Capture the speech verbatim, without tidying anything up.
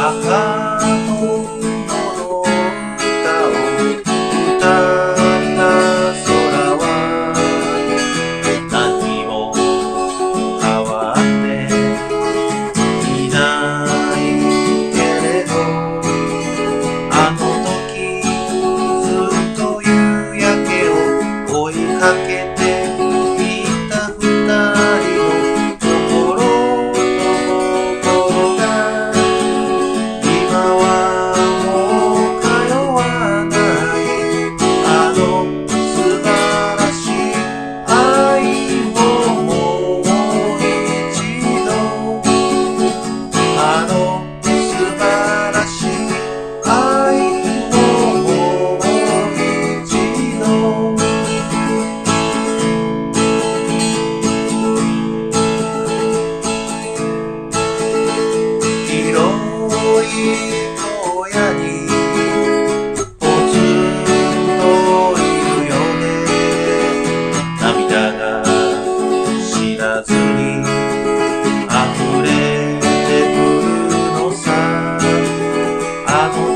母のの歌を歌った空は何も変わっていないけれど、あの時ずっと夕焼けを追いかけていた二人の心の心が今はもう通わない。あの素晴らしい愛をもう一度、あの素晴らしい愛をもう一度。広い荒野にポツンといるよね。涙が知らずに溢れてくるのさ。あの